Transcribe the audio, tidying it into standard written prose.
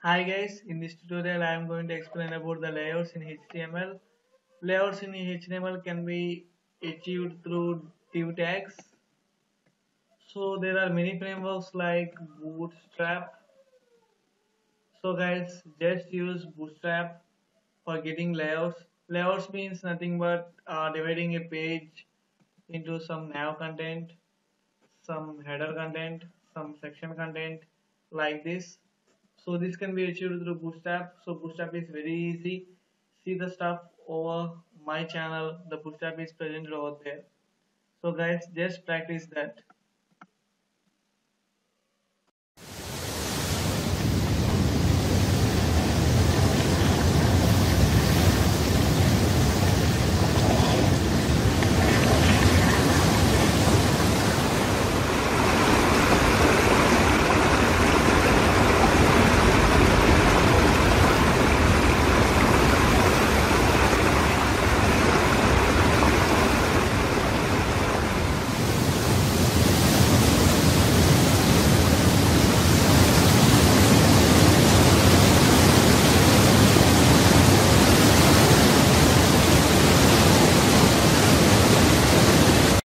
Hi guys, in this tutorial I am going to explain about the layouts in HTML. Layouts in HTML can be achieved through div tags. So there are many frameworks like Bootstrap. So guys, just use Bootstrap for getting layouts. Layouts means nothing but dividing a page into some nav content, some header content, some section content like this. So this can be achieved through Bootstrap. So Bootstrap is very easy. See the stuff over my channel. The Bootstrap is present over there. So guys, just practice that.